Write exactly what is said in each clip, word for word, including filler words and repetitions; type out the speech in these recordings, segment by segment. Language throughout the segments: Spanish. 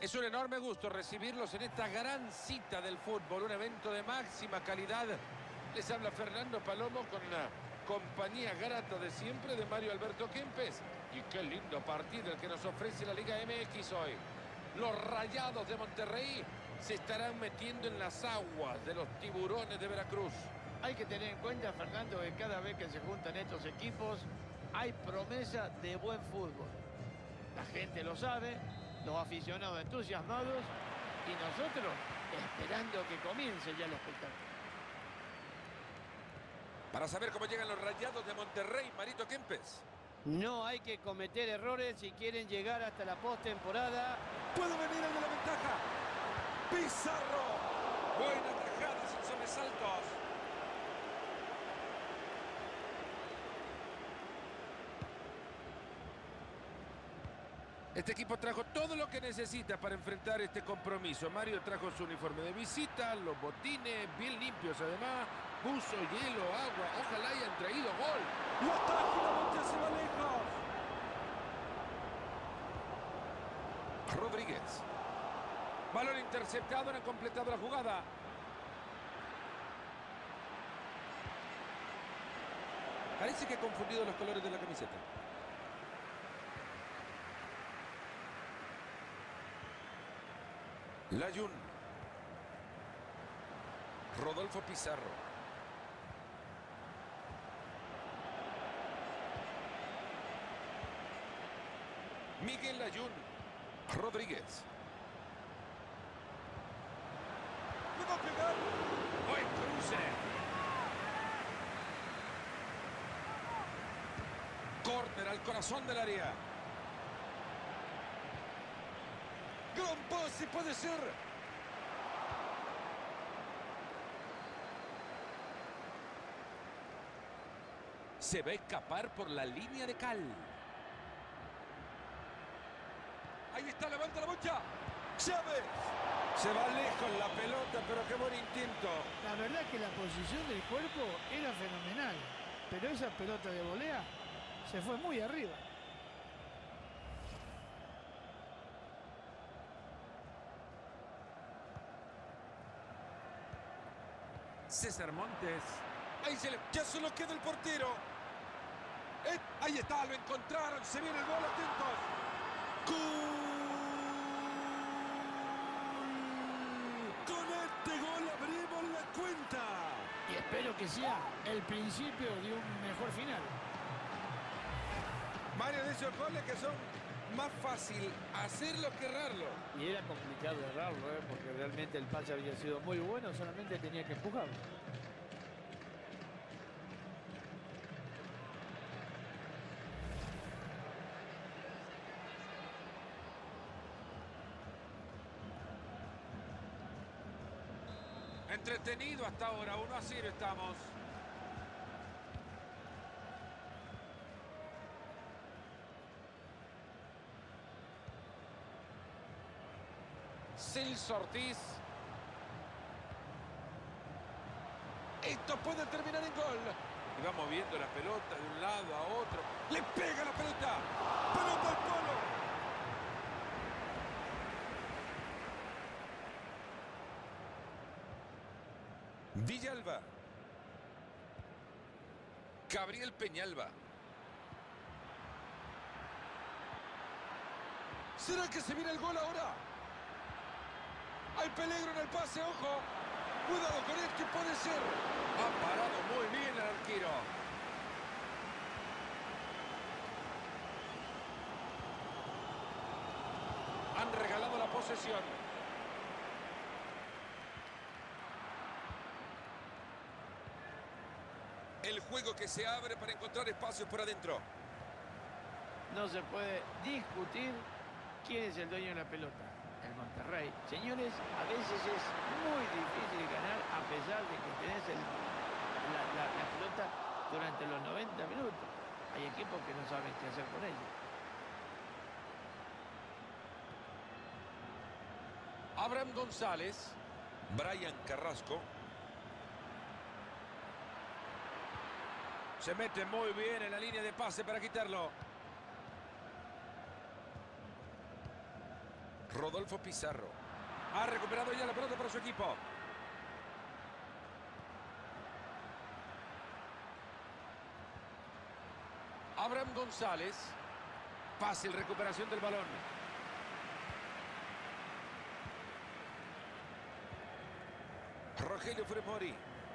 Es un enorme gusto recibirlos en esta gran cita del fútbol, un evento de máxima calidad. Les habla Fernando Palomo con la compañía grata de siempre de Mario Alberto Kempes. Y qué lindo partido el que nos ofrece la Liga M X hoy. Los Rayados de Monterrey se estarán metiendo en las aguas de los Tiburones de Veracruz. Hay que tener en cuenta, Fernando, que cada vez que se juntan estos equipos hay promesa de buen fútbol. La gente lo sabe, los aficionados entusiasmados y nosotros esperando que comience ya el espectáculo. Para saber cómo llegan los Rayados de Monterrey, Marito Kempes. No hay que cometer errores si quieren llegar hasta la postemporada. Puede venir el de la ventaja. Pizarro. Buena tajada sin sobresaltos. Este equipo trajo todo lo que necesita para enfrentar este compromiso. Mario trajo su uniforme de visita, los botines, bien limpios además, buzo, hielo, agua. Ojalá hayan traído gol. ¡Y hasta se va lejos! Rodríguez. Balón interceptado, no ha completado la jugada. Parece que ha confundido los colores de la camiseta. Layún. Rodolfo Pizarro. Miguel Layún. Rodríguez. ¡Le va a pegar! ¡Buen cruce! Córner al corazón del área. ¡Gran pase puede ser! Se va a escapar por la línea de cal. Ahí está, levanta la bocha. ¡Chávez! Se va lejos la pelota, pero qué buen instinto. La verdad que la posición del cuerpo era fenomenal, pero esa pelota de volea se fue muy arriba. César Montes. Ahí se le... Ya solo queda el portero. Eh, ahí está, lo encontraron. Se viene el gol, atentos. ¡Gol! Con este gol abrimos la cuenta. Y espero que sea el principio de un mejor final. Varios de esos goles que son más fácil hacerlo que errarlo. Y era complicado errarlo, ¿eh? Porque realmente el pase había sido muy bueno, solamente tenía que empujarlo. Entretenido hasta ahora, uno a cero estamos. Celso Ortiz. Esto puede terminar en gol. Y va moviendo la pelota de un lado a otro. Le pega la pelota. Pelota al palo. Villalba. Gabriel Peñalba. ¿Será que se viene el gol ahora? Hay peligro en el pase, ojo. Cuidado con esto, puede ser. Ha parado muy bien el arquero. Han regalado la posesión. El juego que se abre para encontrar espacios por adentro. No se puede discutir quién es el dueño de la pelota. El Monterrey. Señores, a veces es muy difícil ganar a pesar de que tenés el, la, la, la pelota durante los noventa minutos. Hay equipos que no saben qué hacer con ella. Abraham González. Brian Carrasco. Se mete muy bien en la línea de pase para quitarlo. Rodolfo Pizarro. Ha recuperado ya la pelota para su equipo. Abraham González. Fácil recuperación del balón. Rogelio Funes Mori.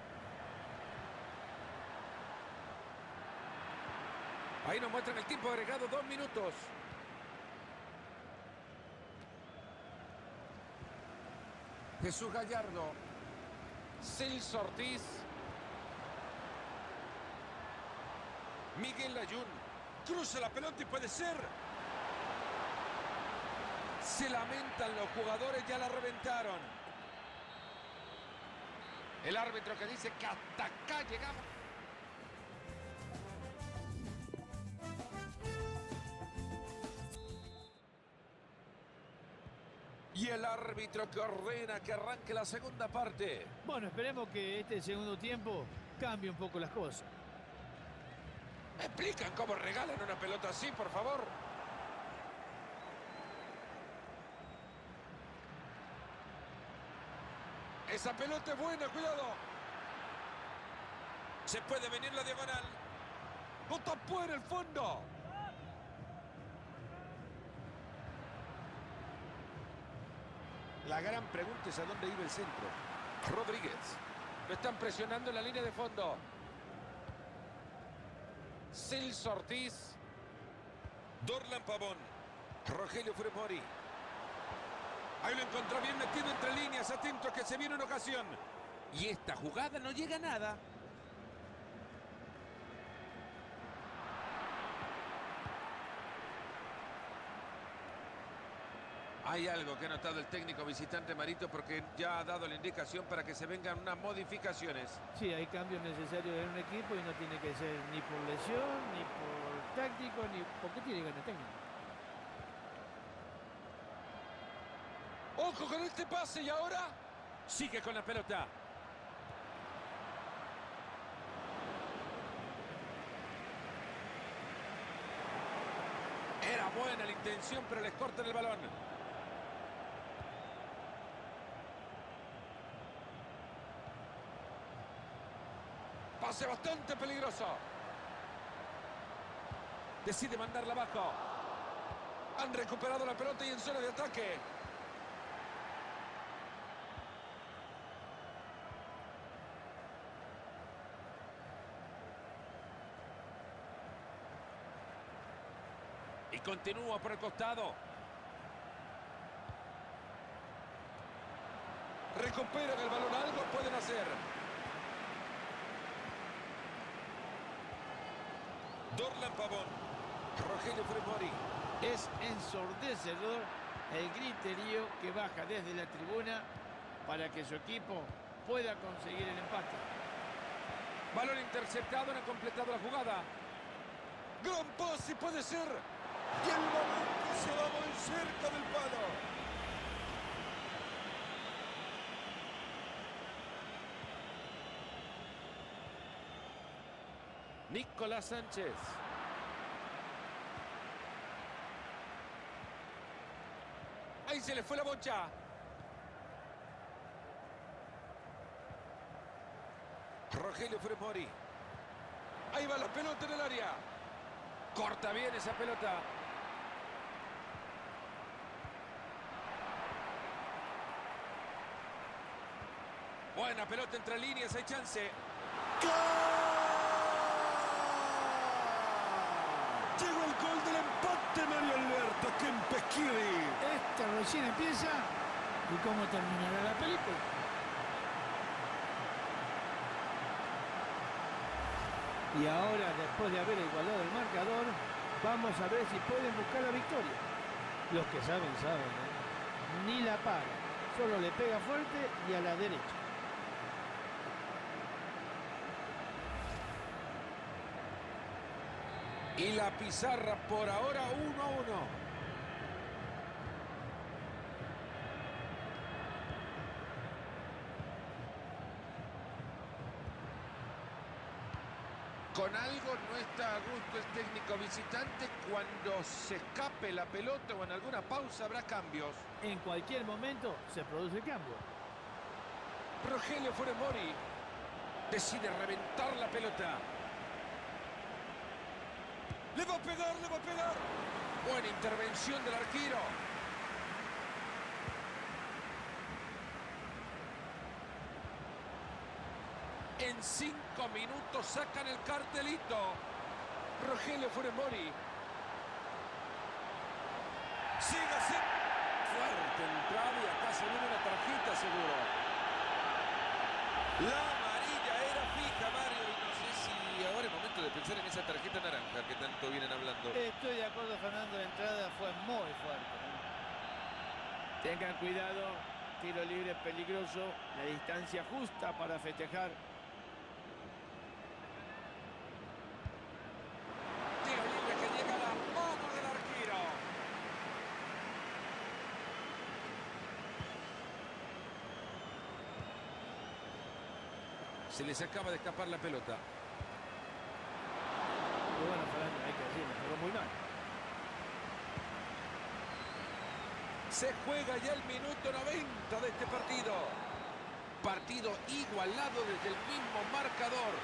Ahí nos muestran el tiempo agregado, dos minutos. Jesús Gallardo. Celso Ortiz. Miguel Layún. Cruza la pelota y puede ser. Se lamentan los jugadores, ya la reventaron. El árbitro que dice que hasta acá llegamos. Y el árbitro que ordena que arranque la segunda parte. Bueno, esperemos que este segundo tiempo cambie un poco las cosas. ¿Me explican cómo regalan una pelota así, por favor? Esa pelota es buena, cuidado. Se puede venir la diagonal. No tapó en el fondo. La gran pregunta es a dónde iba el centro. Rodríguez. Lo están presionando en la línea de fondo. Celso Ortiz. Dorlan Pavón. Rogelio Funes Mori. Ahí lo encontró bien metido entre líneas. Atento que se viene una ocasión. Y esta jugada no llega a nada. Hay algo que ha notado el técnico visitante Marito, porque ya ha dado la indicación para que se vengan unas modificaciones. Sí, hay cambios necesarios en un equipo y no tiene que ser ni por lesión, ni por táctico, ni porque tiene ganas técnico. Ojo con este pase y ahora sigue con la pelota. Era buena la intención, pero les cortan el balón. Pase bastante peligroso. Decide mandarla abajo. Han recuperado la pelota y en zona de ataque. Y continúa por el costado. Recuperan el balón, algo pueden hacer. Dorlan Pavón. Rogelio Funes Mori. Es ensordecedor el griterío que baja desde la tribuna para que su equipo pueda conseguir el empate. Balón interceptado, no ha completado la jugada. Gran pase, puede ser. Y el balón que se va muy cerca del palo. Nicolás Sánchez. Ahí se le fue la bocha. Rogelio Funes Mori. Ahí va la pelota en el área. Corta bien esa pelota. Buena pelota entre líneas, hay chance. Llegó el gol del empate, Mario Alberto Kempesquiri. Esta recién empieza y cómo terminará la película. Y ahora, después de haber igualado el marcador, vamos a ver si pueden buscar la victoria. Los que saben, saben, ¿eh? Ni la para, solo le pega fuerte y a la derecha. Y la pizarra por ahora uno a uno. Con con algo, no está a gusto el técnico visitante. Cuando se escape la pelota o en alguna pausa habrá cambios. En cualquier momento se produce el cambio. Rogelio Funes Mori decide reventar la pelota. Le va a pegar, le va a pegar. Buena intervención del arquero. En cinco minutos sacan el cartelito. Rogelio Funes Mori. Sigue así. Fuerte entrada y acá se viene una tarjeta seguro. La amarilla era fija, Mario. Y no sé si ahora es momento de pensar en esa tarjeta naranja que tanto vienen hablando. Estoy de acuerdo, Fernando, la entrada fue muy fuerte. Tengan cuidado, tiro libre peligroso, la distancia justa para festejar. Tiro libre que llega a la mano del arquero. Se les acaba de escapar la pelota. Pero bueno, Fernando, hay que decirlo, pero muy mal. Se juega ya el minuto noventa de este partido. Partido igualado desde el mismo marcador.